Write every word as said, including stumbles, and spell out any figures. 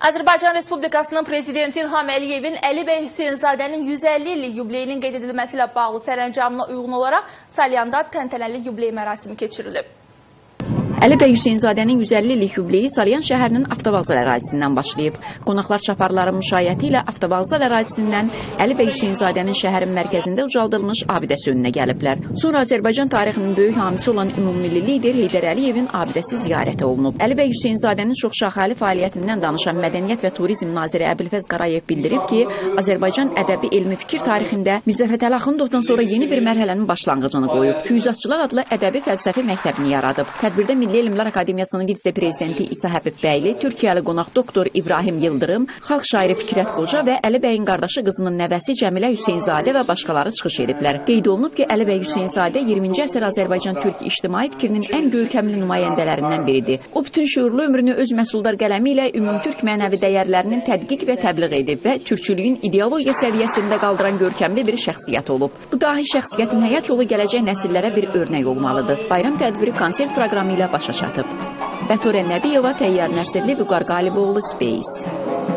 Azərbaycan Respublikasının Prezidenti İlham Əliyevin Əli bəy Hüseynzadənin yüz əlli illik yubileyinin qeyd edilməsi ilə bağlı sərəncamına uyğun olaraq Salyanda təntənəli yubiley mərasimi keçirilib. Əli bəy Hüseynzadənin yüz əlli illik yubileyi Salyan şəhərinin avtovağzal ərazisindən başlayıb. Qonaqlar çaparların müşayiəti ilə avtovağzal ərazisindən Əli bəy Hüseynzadənin şəhərin mərkəzində ucaldılmış abidəsi önünə gəliblər. Sonra Azərbaycan tarixinin böyük hamisi olan ümummilli lider Heydər Əliyevin abidəsi ziyarəti olunub. Əli bəy Hüseynzadənin çoxşaxəli fəaliyyətindən danışan Mədəniyyət və Turizm naziri Əbülfəz Qarayev bildirib ki, Azərbaycan ədəbi elmi fikir tarixində Mirzə Fətəli Axundovdan sonra yeni bir mərhələnin başlanğıcını qoyub. Füyuzatçılar adlı ədəbi fəlsəfi məktəbini yaradıb. Tədbirdə Milli Elmlər Akademiyasının vitse-prezidenti İsa Həbib bəyli, Türkiyəli qonaq doktor İbrahim Yıldırım, xalq şairi Fikrət Qoca və Əli bəyin qardaşı qızının nəvəsi Cəmilə Hüseynzadə və başqaları çıxış ediblər. Qeyd olunub ki, Əli bəy Hüseynzadə iyirminci əsr Azərbaycan türk ictimai fikrinin ən görkəmli nümayəndələrindən biridir. O, bütün şüurlu ömrünü öz məhsuldar qələmi ilə ümumtürk mənəvi dəyərlərinin tədqiq və təbliğ edib və türkçülüyün ideologiya səviyyəsində qaldıran görkəmli bir şəxsiyyət olub. Bu dahi şəxsiyyətin həyat yolu gələcək nəsillərə bir örnək olmalıdır. Bayram tədbiri konsert proqramı ilə başa çatıb. Bətorə Nəbiyeva, Təyyar Nəsirli, Vüqar Qaliboğlu, Space.